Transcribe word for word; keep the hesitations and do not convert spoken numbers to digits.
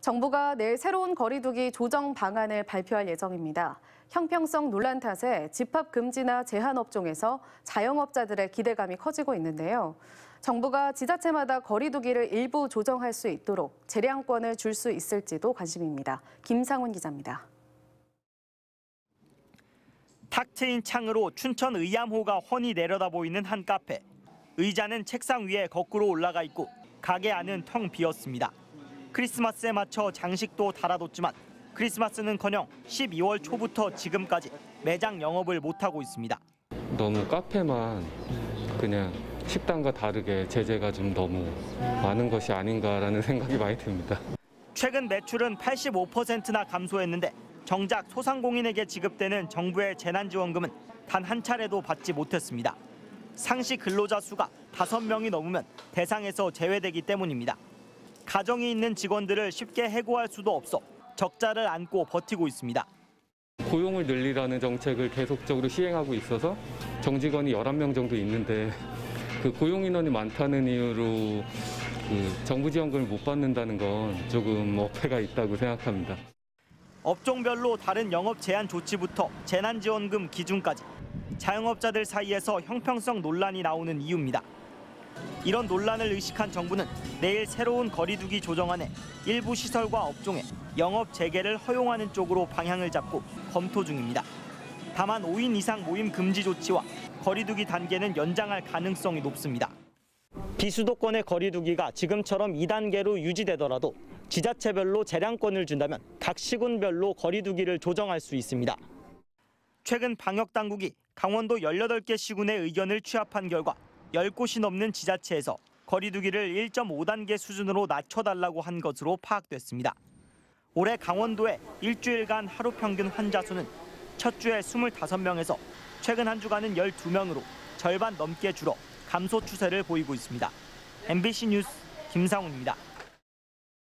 정부가 내일 새로운 거리두기 조정 방안을 발표할 예정입니다. 형평성 논란 탓에 집합 금지나 제한 업종에서 자영업자들의 기대감이 커지고 있는데요. 정부가 지자체마다 거리두기를 일부 조정할 수 있도록 재량권을 줄 수 있을지도 관심입니다. 김상훈 기자입니다. 탁 트인 창으로 춘천 의암호가 훤히 내려다 보이는 한 카페. 의자는 책상 위에 거꾸로 올라가 있고 가게 안은 텅 비었습니다. 크리스마스에 맞춰 장식도 달아뒀지만 크리스마스는커녕 십이월 초부터 지금까지 매장 영업을 못하고 있습니다. 너무 카페만 그냥 식당과 다르게 제재가 좀 너무 많은 것이 아닌가라는 생각이 많이 듭니다. 최근 매출은 팔십오 퍼센트나 감소했는데 정작 소상공인에게 지급되는 정부의 재난지원금은 단 한 차례도 받지 못했습니다. 상시 근로자 수가 다섯 명이 넘으면 대상에서 제외되기 때문입니다. 가정이 있는 직원들을 쉽게 해고할 수도 없어 적자를 안고 버티고 있습니다. 고용을 늘리라는 정책을 계속적으로 시행하고 있어서 정직원이 열한 명 정도 있는데 그 고용 인원이 많다는 이유로 그 정부 지원금을 못 받는다는 건 조금 어폐가 있다고 생각합니다. 업종별로 다른 영업 제한 조치부터 재난지원금 기준까지 자영업자들 사이에서 형평성 논란이 나오는 이유입니다. 이런 논란을 의식한 정부는 내일 새로운 거리두기 조정안에 일부 시설과 업종에 영업 재개를 허용하는 쪽으로 방향을 잡고 검토 중입니다. 다만 오 인 이상 모임 금지 조치와 거리두기 단계는 연장할 가능성이 높습니다. 비수도권의 거리두기가 지금처럼 이 단계로 유지되더라도 지자체별로 재량권을 준다면 각 시군별로 거리두기를 조정할 수 있습니다. 최근 방역당국이 강원도 열여덟 개 시군의 의견을 취합한 결과 열 곳이 넘는 지자체에서 거리두기를 일 점 오 단계 수준으로 낮춰달라고 한 것으로 파악됐습니다. 올해 강원도의 일주일간 하루 평균 환자 수는 첫 주에 이십오 명에서 최근 한 주간은 열두 명으로 절반 넘게 줄어 감소 추세를 보이고 있습니다. 엠비씨 뉴스 김상훈입니다.